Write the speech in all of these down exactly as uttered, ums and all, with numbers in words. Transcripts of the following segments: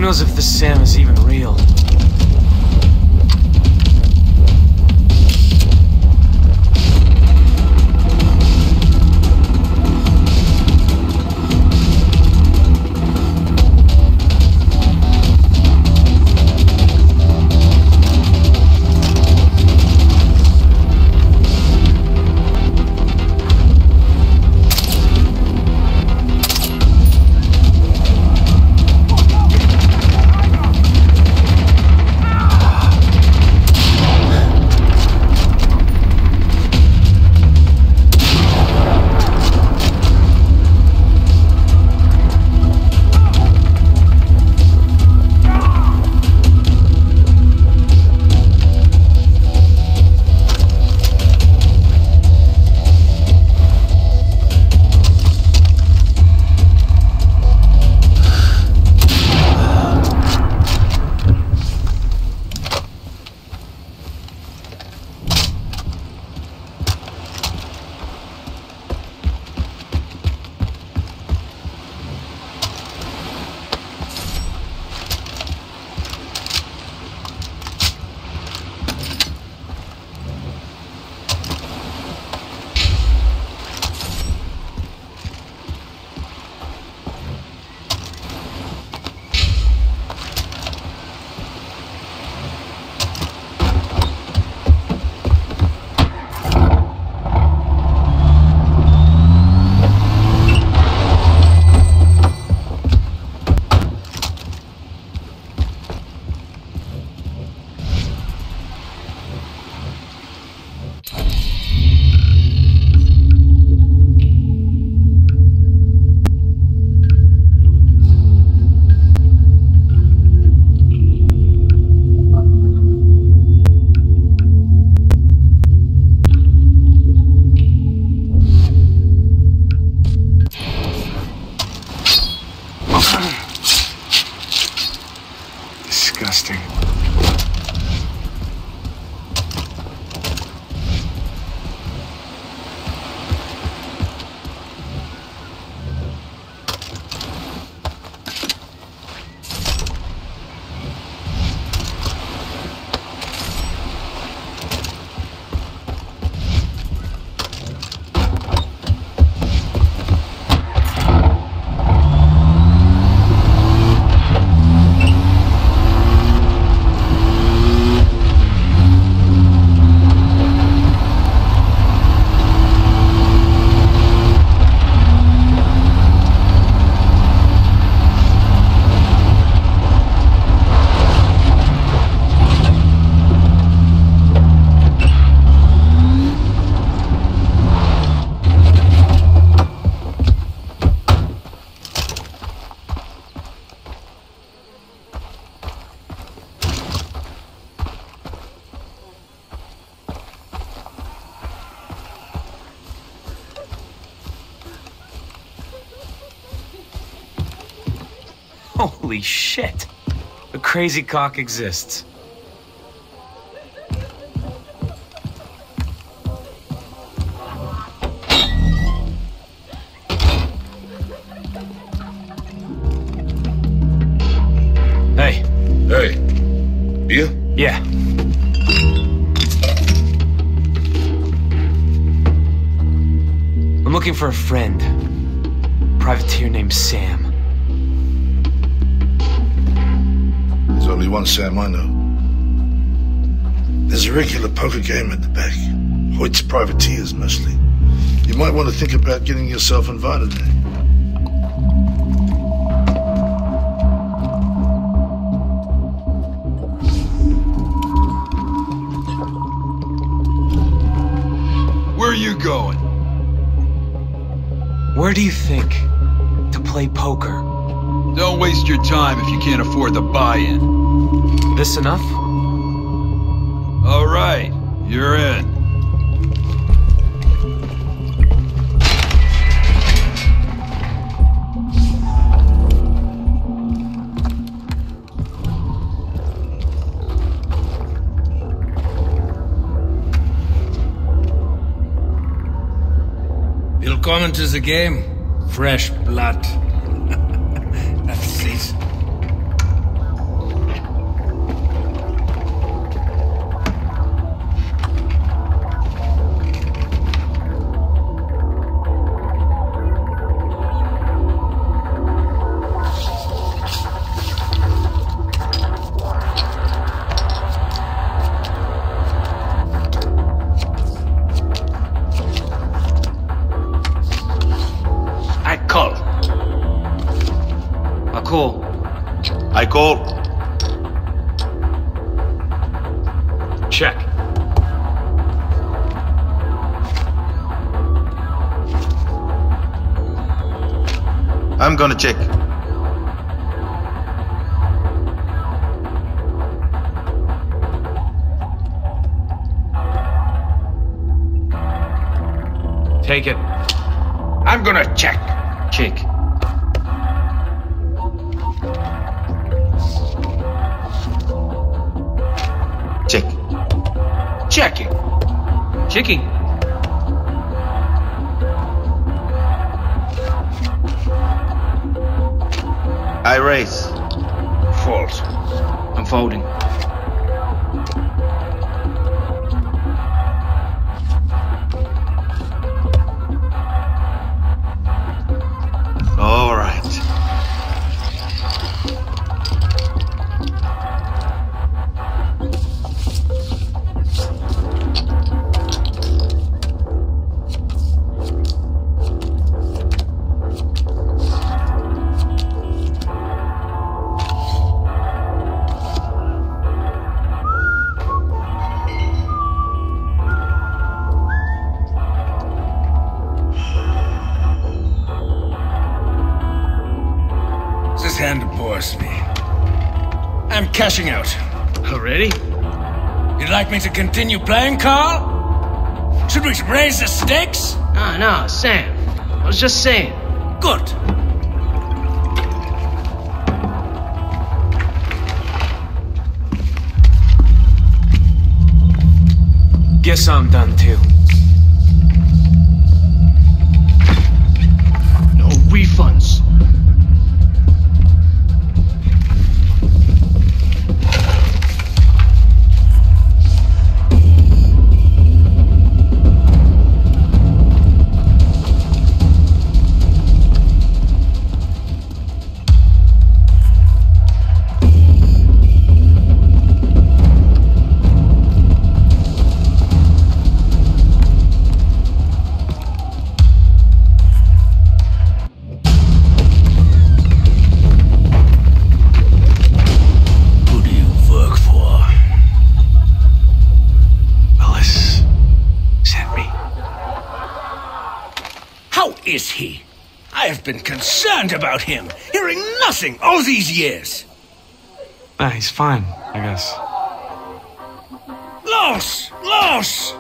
knows if this Sam is even real? Holy shit! The crazy cock exists. Hey. Hey. Beer? Yeah. I'm looking for a friend. Privateer named Sam. There's only one Sam I know. There's a regular poker game at the back. Hoyt's privateers, mostly. You might want to think about getting yourself invited there. Where are you going? Where do you think? To play poker. Don't waste your time if you can't afford the buy-in. This enough? All right, you're in. Willkommen to the game. Fresh blood. Have a seat. call. I call. Check. I'm gonna check. Take it. I'm gonna check. Check. Check. Checking. Checking. I raise. False. I'm folding. All right. Hand to boss me. I'm cashing out. Already? You'd like me to continue playing, Carl? Should we raise the stakes? No, no, Sam. I was just saying. Good. Guess I'm done too. No refunds. Is he? I have been concerned about him, hearing nothing all these years. Ah, he's fine, I guess. Loss! Loss!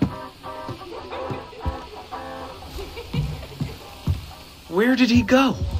Where did he go?